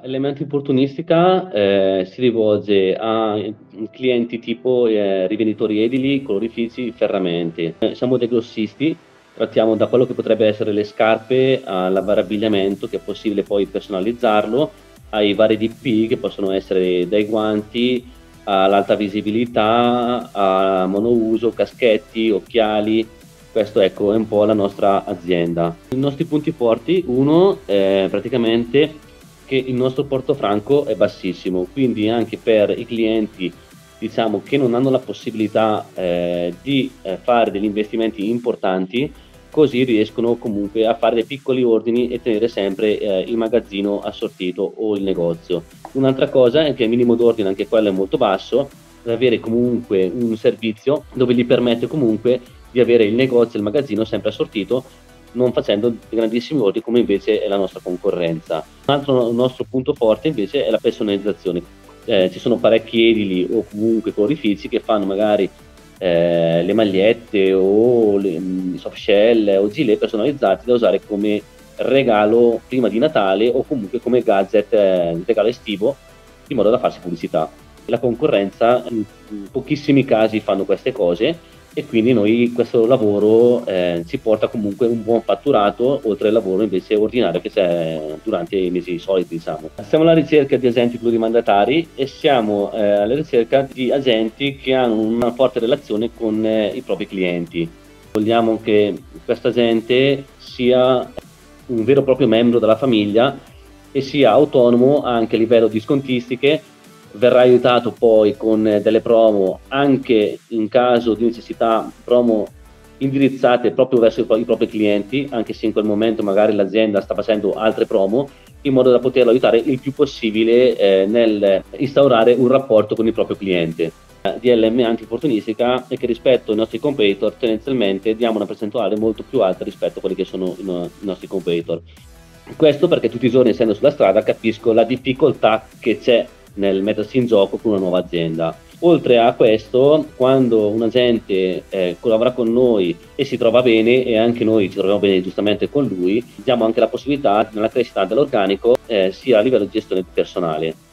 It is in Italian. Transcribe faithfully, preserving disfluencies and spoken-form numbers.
Elemento Opportunistica eh, si rivolge a clienti tipo eh, rivenditori edili, colorifici, ferramenti. Eh, siamo dei grossisti, trattiamo da quello che potrebbe essere le scarpe all'abbigliamento, che è possibile poi personalizzarlo, ai vari D P che possono essere dai guanti all'alta visibilità, a monouso, caschetti, occhiali. Questo ecco è un po' la nostra azienda. I nostri punti forti, uno è praticamente che il nostro portofranco è bassissimo, quindi anche per i clienti diciamo che non hanno la possibilità eh, di eh, fare degli investimenti importanti, così riescono comunque a fare dei piccoli ordini e tenere sempre eh, il magazzino assortito o il negozio. Un'altra cosa è che il minimo d'ordine, anche quello è molto basso, per avere comunque un servizio dove gli permette comunque di avere il negozio e il magazzino sempre assortito, non facendo grandissimi ordini come invece è la nostra concorrenza. Un altro nostro punto forte invece è la personalizzazione. Eh, ci sono parecchi edili o comunque colorifici che fanno magari eh, le magliette o le, i soft shell o gilet personalizzati da usare come regalo prima di Natale o comunque come gadget, eh, regalo estivo, in modo da farsi pubblicità. La concorrenza in pochissimi casi fanno queste cose e quindi noi questo lavoro eh, ci porta comunque un buon fatturato, oltre al lavoro invece ordinario che c'è durante i mesi soliti, diciamo. Siamo alla ricerca di agenti plurimandatari e siamo eh, alla ricerca di agenti che hanno una forte relazione con eh, i propri clienti. Vogliamo che questa gente sia un vero e proprio membro della famiglia e sia autonomo anche a livello di scontistiche. Verrà aiutato poi con delle promo anche in caso di necessità, promo indirizzate proprio verso i propri clienti, anche se in quel momento magari l'azienda sta facendo altre promo, in modo da poterlo aiutare il più possibile eh, nel instaurare un rapporto con il proprio cliente. D L M Anti-Opportunistica è che rispetto ai nostri competitor tendenzialmente diamo una percentuale molto più alta rispetto a quelli che sono i, no- i nostri competitor. Questo perché tutti i giorni, essendo sulla strada, capisco la difficoltà che c'è nel mettersi in gioco con una nuova azienda. Oltre a questo, quando un agente eh, collabora con noi e si trova bene e anche noi ci troviamo bene giustamente con lui, diamo anche la possibilità nella crescita dell'organico eh, sia a livello di gestione personale.